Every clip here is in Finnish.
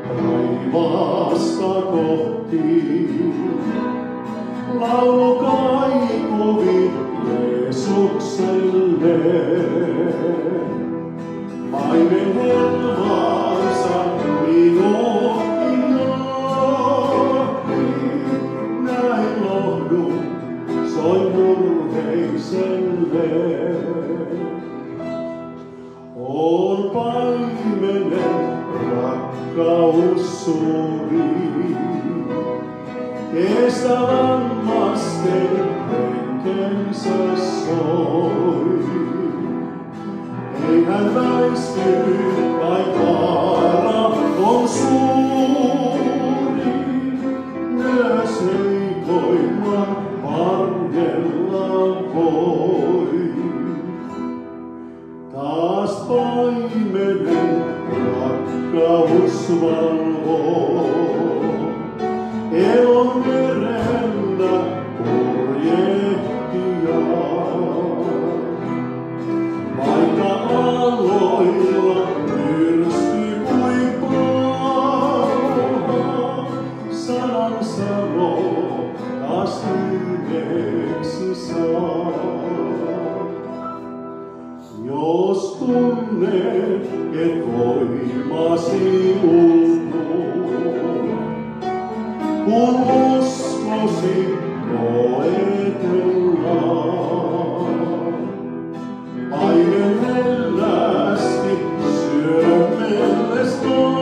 Taivasta kohti laulu kaikuvi Jeesukselle. Paimen helmansa minuutin johti, näin lohdun soi murheiselle. On paimenen rakkaus suuri, kestä lammasten henkensä soi. Ei hän väisty, vain vaara on suuri, myös heikoimman varjella voi. Taas paimenen rakkaus valvoo, elon merellä purjehtijaa. Vaikka aloilla myrsky kuin pauha, sanan sanoo taas yhdeksi saa. Jos tunnet, et voimasi uupuu, kun uskosi koetellaan. Paimen hellästi syömelles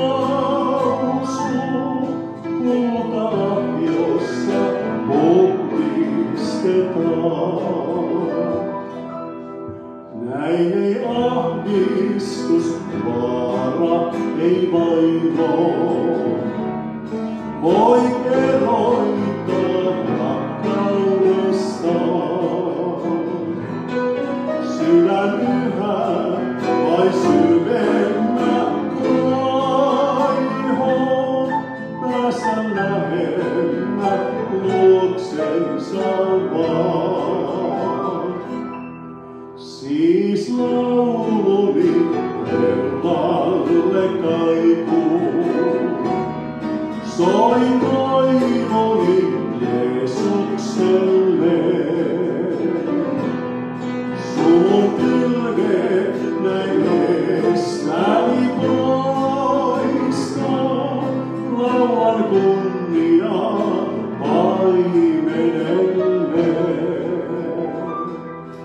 nousuu, kultalahjossa puhdistetaan. Näin ei ahdistus, vaara ei vaivoo, voi eroittaa rakkaudestaan. Sydän yhä vai syvemmä kaihoo, päästä lähemmä luoksensa vaan. Siis lauluni herralle kaikuu, soi toivoni Jeesukselle. Suvun pilke näin estäni poistaa, laulan kunniaa